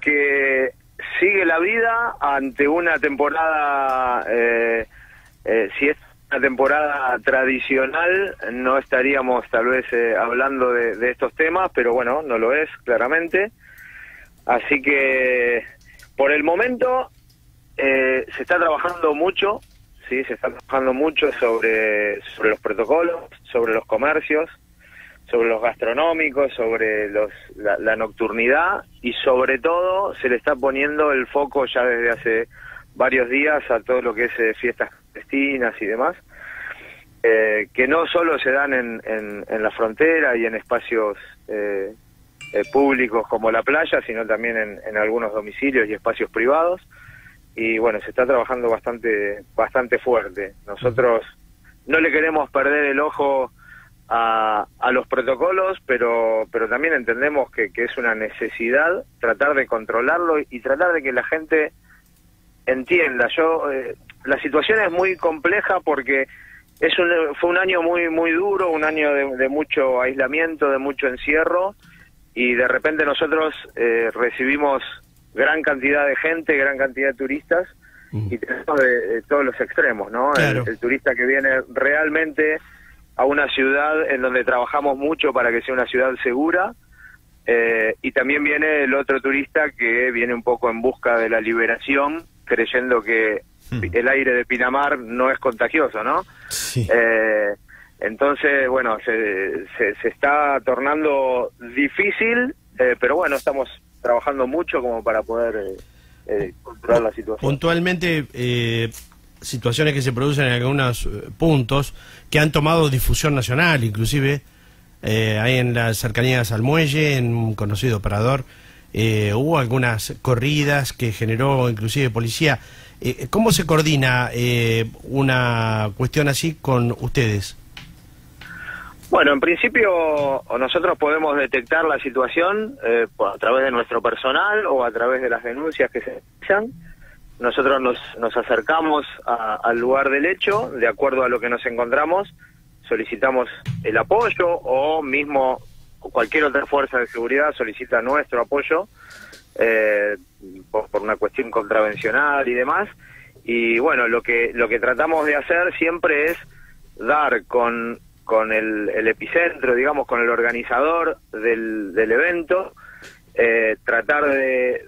que sigue la vida ante una temporada, si es una temporada tradicional, no estaríamos tal vez hablando de estos temas, pero bueno, no lo es, claramente. Así que, por el momento, se está trabajando mucho, ¿sí? Se está trabajando mucho sobre los protocolos, sobre los comercios, sobre los gastronómicos, sobre la nocturnidad, y sobre todo se le está poniendo el foco ya desde hace varios días a todo lo que es fiestas clandestinas y demás, que no solo se dan en la frontera y en espacios públicos como la playa, sino también en algunos domicilios y espacios privados. Y bueno, se está trabajando bastante fuerte. Nosotros no le queremos perder el ojo a los protocolos, pero también entendemos que es una necesidad tratar de controlarlo y tratar de que la gente entienda. La situación es muy compleja porque fue un año muy duro, un año de mucho aislamiento, de mucho encierro, y de repente nosotros recibimos gran cantidad de gente, gran cantidad de turistas, y tenemos de todos los extremos, ¿no? Claro. El turista que viene realmente a una ciudad en donde trabajamos mucho para que sea una ciudad segura, y también viene el otro turista que viene un poco en busca de la liberación, creyendo que el aire de Pinamar no es contagioso, ¿no? Sí. Entonces, bueno, se está tornando difícil, pero bueno, estamos trabajando mucho como para poder controlar la situación. Puntualmente, situaciones que se producen en algunos puntos que han tomado difusión nacional, inclusive ahí en las cercanías al muelle, en un conocido parador, hubo algunas corridas que generó inclusive policía. ¿Cómo se coordina una cuestión así con ustedes? Bueno, en principio nosotros podemos detectar la situación a través de nuestro personal o a través de las denuncias que se realizan. Nosotros nos acercamos al lugar del hecho, de acuerdo a lo que nos encontramos, solicitamos el apoyo, o mismo cualquier otra fuerza de seguridad solicita nuestro apoyo por una cuestión contravencional y demás. Y bueno, lo que tratamos de hacer siempre es dar con el epicentro, digamos, con el organizador del evento, tratar de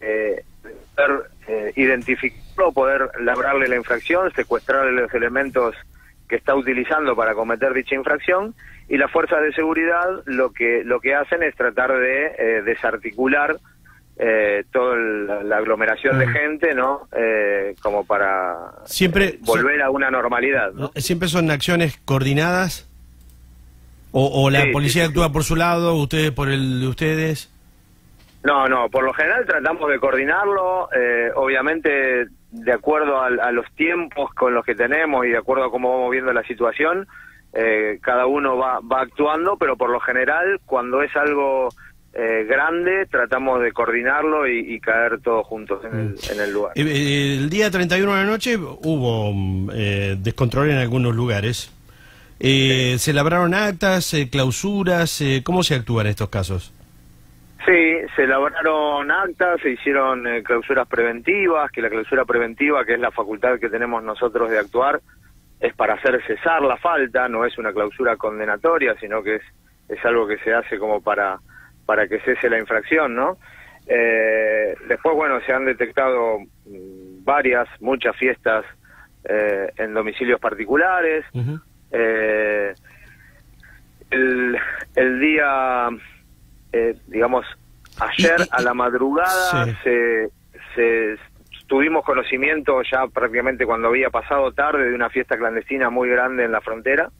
identificarlo, poder labrarle la infracción, secuestrarle los elementos que está utilizando para cometer dicha infracción, y las fuerzas de seguridad lo que hacen es tratar de desarticular toda la aglomeración de gente, ¿no? Como para siempre volver a una normalidad, ¿no? ¿Siempre son acciones coordinadas? ¿O la policía actúa por su lado, ustedes por el de ustedes? No, por lo general tratamos de coordinarlo, obviamente de acuerdo a los tiempos con los que tenemos y de acuerdo a cómo vamos viendo la situación, cada uno va actuando, pero por lo general cuando es algo grande tratamos de coordinarlo y caer todos juntos en el lugar. El día 31 de la noche hubo descontrol en algunos lugares. ¿Se labraron actas, clausuras? ¿Cómo se actúa en estos casos? Sí, se elaboraron actas, se hicieron clausuras preventivas, que la clausura preventiva, que es la facultad que tenemos nosotros de actuar, es para hacer cesar la falta, no es una clausura condenatoria, sino que es algo que se hace como para que cese la infracción, ¿no? Después, bueno, se han detectado muchas fiestas en domicilios particulares. El día, digamos, ayer a la madrugada tuvimos conocimiento ya prácticamente cuando había pasado tarde de una fiesta clandestina muy grande en la frontera.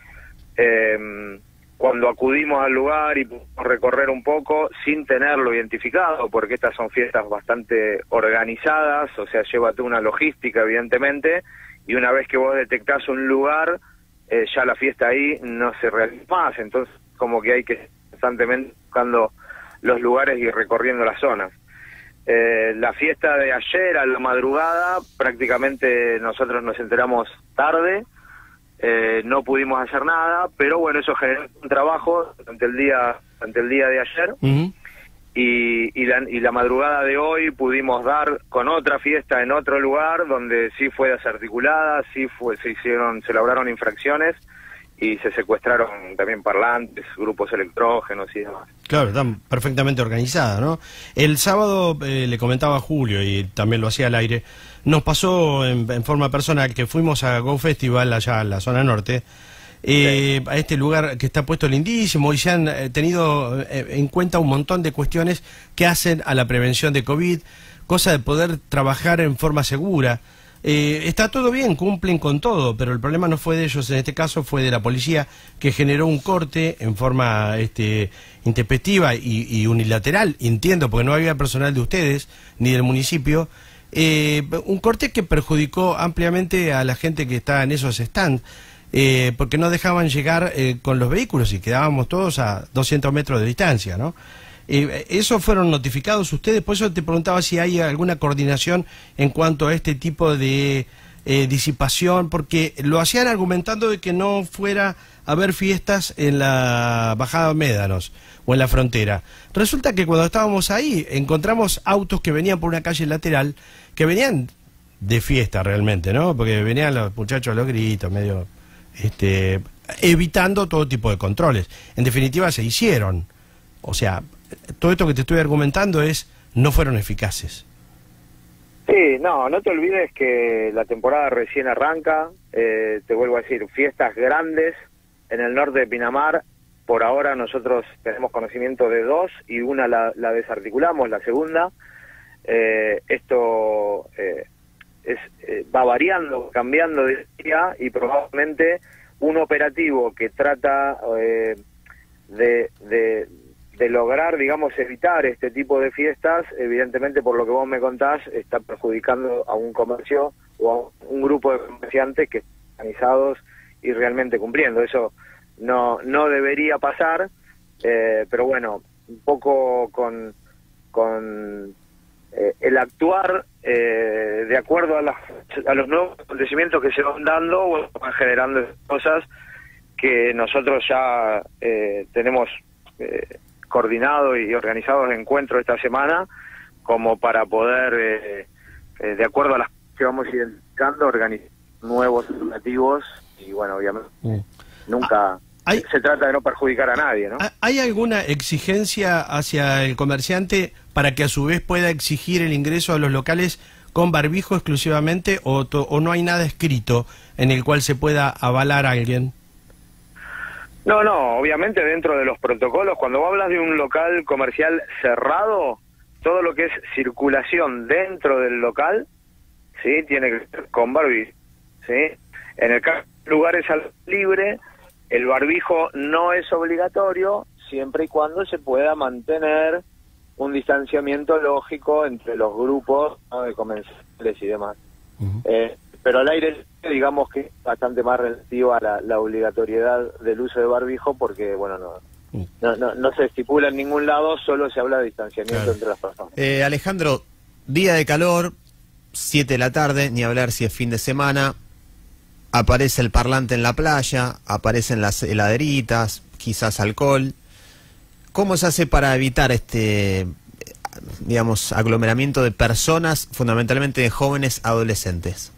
Cuando acudimos al lugar y pudimos recorrer un poco sin tenerlo identificado, porque estas son fiestas bastante organizadas, o sea, lleva toda una logística evidentemente, y una vez que vos detectás un lugar, ya la fiesta ahí no se realiza más, entonces como que hay que constantemente buscando los lugares y recorriendo las zonas. La fiesta de ayer a la madrugada, prácticamente nosotros nos enteramos tarde, no pudimos hacer nada, pero bueno, eso generó un trabajo durante el día de ayer, y la madrugada de hoy pudimos dar con otra fiesta en otro lugar donde sí fue desarticulada, se lograron infracciones y se secuestraron también parlantes, grupos electrógenos y demás. Claro, están perfectamente organizadas, ¿no? El sábado, le comentaba a Julio, y también lo hacía al aire, nos pasó en forma personal que fuimos a Go Festival allá en la zona norte, sí, a este lugar que está puesto lindísimo, y se han tenido en cuenta un montón de cuestiones que hacen a la prevención de COVID, cosa de poder trabajar en forma segura. Está todo bien, cumplen con todo, pero el problema no fue de ellos, en este caso fue de la policía, que generó un corte en forma intempestiva y unilateral, entiendo, porque no había personal de ustedes ni del municipio, un corte que perjudicó ampliamente a la gente que está en esos stands, porque no dejaban llegar con los vehículos y quedábamos todos a 200 metros de distancia, ¿no? ¿Eso fueron notificados ustedes? Por eso te preguntaba si hay alguna coordinación en cuanto a este tipo de disipación, porque lo hacían argumentando de que no fuera a haber fiestas en la Bajada Médanos o en la frontera. Resulta que cuando estábamos ahí encontramos autos que venían por una calle lateral, que venían de fiesta realmente, ¿no? Porque venían los muchachos a los gritos, medio evitando todo tipo de controles. En definitiva se hicieron. O sea, todo esto que te estoy argumentando no fueron eficaces. Sí, no te olvides que la temporada recién arranca, te vuelvo a decir, fiestas grandes en el norte de Pinamar, por ahora nosotros tenemos conocimiento de 2 y una la desarticulamos, la segunda. Esto va variando, cambiando de día, y probablemente un operativo que trata de lograr, digamos, evitar este tipo de fiestas, evidentemente por lo que vos me contás, está perjudicando a un comercio o a un grupo de comerciantes que están organizados y realmente cumpliendo. Eso no debería pasar, pero bueno, un poco con el actuar de acuerdo a los nuevos acontecimientos que se van dando, bueno, van generando cosas que nosotros ya tenemos coordinado y organizados encuentros esta semana, como para poder, de acuerdo a las que vamos identificando, organizar nuevos operativos, y bueno, obviamente nunca se trata de no perjudicar a nadie, ¿no? ¿Hay alguna exigencia hacia el comerciante para que a su vez pueda exigir el ingreso a los locales con barbijo exclusivamente, o no hay nada escrito en el cual se pueda avalar a alguien? No, obviamente dentro de los protocolos, cuando vos hablas de un local comercial cerrado, todo lo que es circulación dentro del local, sí, tiene que ser con barbijo, sí. En el caso de lugares al libre, el barbijo no es obligatorio, siempre y cuando se pueda mantener un distanciamiento lógico entre los grupos, ¿no?, de comensales y demás. Pero al aire, digamos que es bastante más relativa a la obligatoriedad del uso de barbijo, porque bueno, no se estipula en ningún lado, solo se habla de distanciamiento entre las personas. Alejandro, día de calor, 7 de la tarde, ni hablar si es fin de semana, aparece el parlante en la playa, aparecen las heladeritas, quizás alcohol. ¿Cómo se hace para evitar digamos, aglomeramiento de personas, fundamentalmente de jóvenes adolescentes?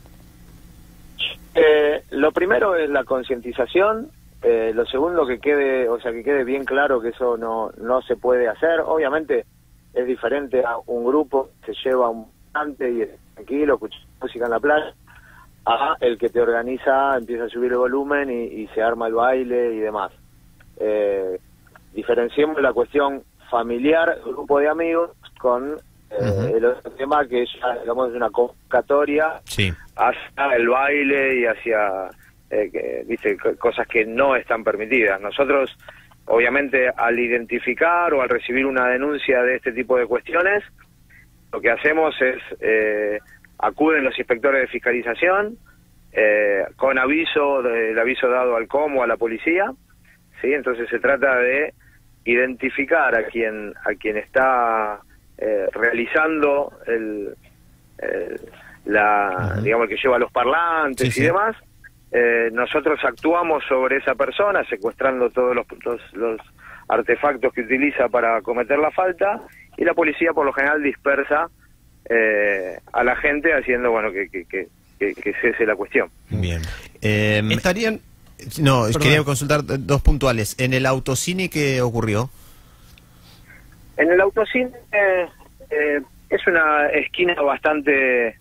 Lo primero es la concientización, lo segundo que quede bien claro que eso no se puede hacer. Obviamente es diferente a un grupo que lleva un cante y es tranquilo, escucha música en la playa, a el que te organiza, empieza a subir el volumen y se arma el baile y demás. Diferenciemos la cuestión familiar, grupo de amigos, con el otro tema que ya, digamos, es una convocatoria, sí, hacia el baile y hacia cosas que no están permitidas. Nosotros, obviamente, al identificar o al recibir una denuncia de este tipo de cuestiones, lo que hacemos es acuden los inspectores de fiscalización con el aviso dado al COM o a la policía, ¿sí? Entonces se trata de identificar a quien está realizando digamos, el que lleva los parlantes, sí, y demás. Nosotros actuamos sobre esa persona, secuestrando todos los artefactos que utiliza para cometer la falta, y la policía por lo general dispersa a la gente haciendo, bueno, que cese la cuestión. Bien. Estarían... No, Perdón. quería consultar dos puntuales. ¿En el autocine qué ocurrió? En el autocine es una esquina bastante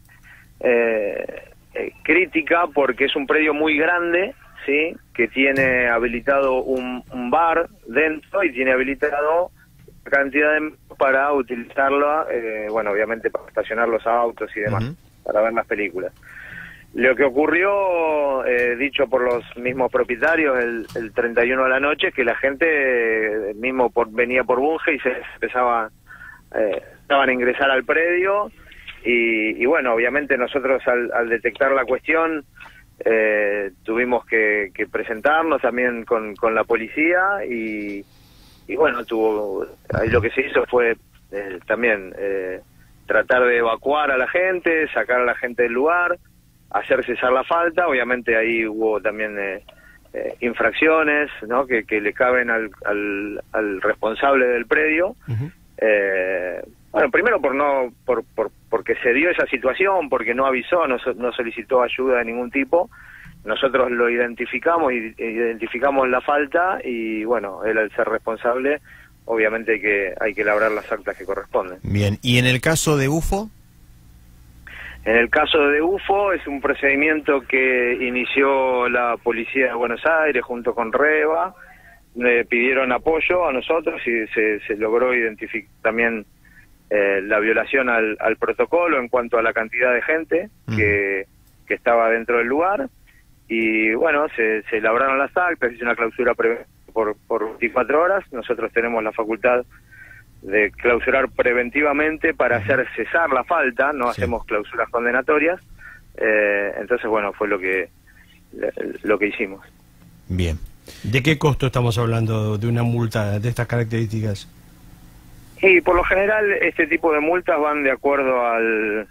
crítica porque es un predio muy grande, ¿sí? Que tiene habilitado un bar dentro y tiene habilitado cantidad de para utilizarlo, bueno, obviamente para estacionar los autos y demás, para ver las películas. Lo que ocurrió, dicho por los mismos propietarios, el 31 de la noche, que la gente mismo venía por Bunge y se empezaban a ingresar al predio, y bueno, obviamente nosotros al detectar la cuestión tuvimos que presentarnos también con la policía, y bueno, ahí lo que se hizo fue también tratar de evacuar a la gente, sacar a la gente del lugar, hacer cesar la falta. Obviamente ahí hubo también infracciones, ¿no? que le caben al responsable del predio. Bueno, primero porque se dio esa situación, porque no avisó, no solicitó ayuda de ningún tipo. Nosotros lo identificamos y identificamos la falta, y bueno, él al ser responsable, obviamente que hay que elaborar las actas que corresponden. Bien, ¿y en el caso de UFO? En el caso de UFO es un procedimiento que inició la Policía de Buenos Aires junto con REBA. Pidieron apoyo a nosotros y se logró identificar también la violación al protocolo en cuanto a la cantidad de gente que estaba dentro del lugar. Y bueno, se elaboraron las actas, se hizo una clausura por 24 horas. Nosotros tenemos la facultad de clausurar preventivamente para hacer cesar la falta, no hacemos clausuras condenatorias. Entonces, bueno, fue lo que hicimos. Bien. ¿De qué costo estamos hablando de una multa de estas características? Y por lo general este tipo de multas van de acuerdo al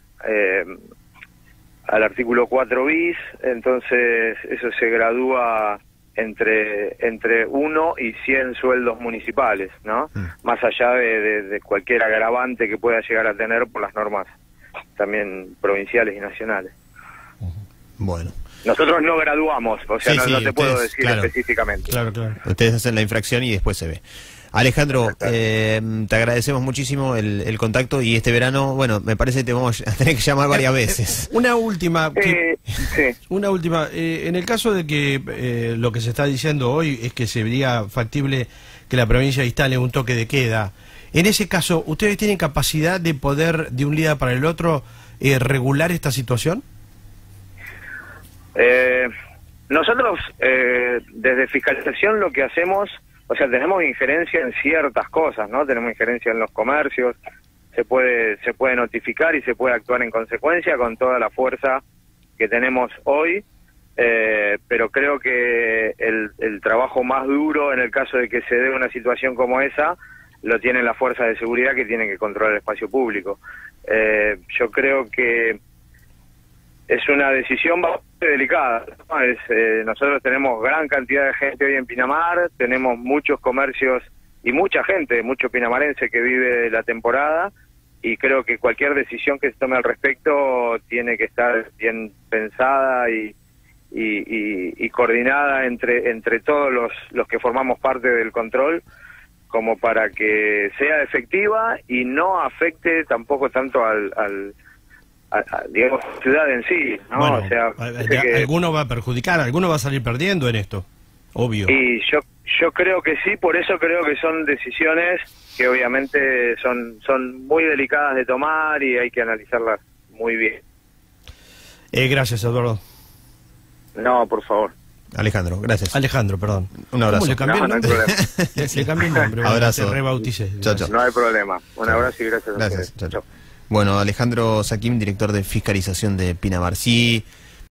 artículo 4 bis, entonces eso se gradúa entre 1 y 100 sueldos municipales, ¿no? Más allá de cualquier agravante que pueda llegar a tener por las normas también provinciales y nacionales. Bueno. Nosotros no graduamos, o sea, Sí, no sí, te puedo ustedes, decir claro. específicamente. Claro, claro. Ustedes hacen la infracción y después se ve. Alejandro, te agradecemos muchísimo el contacto, y este verano, bueno, me parece que te vamos a tener que llamar varias veces. Una última. Sí. Una última. En el caso de que lo que se está diciendo hoy es que sería factible que la provincia instale un toque de queda, en ese caso, ¿ustedes tienen capacidad de poder, de un día para el otro, regular esta situación? Nosotros, desde fiscalización, lo que hacemos, o sea, tenemos injerencia en ciertas cosas, ¿no? Tenemos injerencia en los comercios, se puede notificar y se puede actuar en consecuencia con toda la fuerza que tenemos hoy, pero creo que el trabajo más duro en el caso de que se dé una situación como esa lo tienen las fuerzas de seguridad, que tienen que controlar el espacio público. Yo creo que es una decisión bastante delicada, ¿no? Nosotros tenemos gran cantidad de gente hoy en Pinamar, tenemos muchos comercios y mucha gente, mucho pinamarense que vive la temporada, y creo que cualquier decisión que se tome al respecto tiene que estar bien pensada y coordinada entre todos los que formamos parte del control, como para que sea efectiva y no afecte tampoco tanto digamos, ciudad en sí, ¿no? Bueno, o sea, alguno va a perjudicar, alguno va a salir perdiendo en esto, obvio. Y yo creo que sí, por eso creo que son decisiones que obviamente son muy delicadas de tomar y hay que analizarlas muy bien. Gracias, Eduardo. No, por favor. Alejandro, gracias. Alejandro, perdón. Un abrazo. ¿Cómo le cambié No, el no hay nombre? problema. Le cambié el nombre. Abrazo. Te rebauticé. Chao, chao. No hay problema. Un abrazo y gracias a Gracias. ustedes. Chao, chao. Bueno, Alejandro Saquim, director de fiscalización de Pinamar. Sí,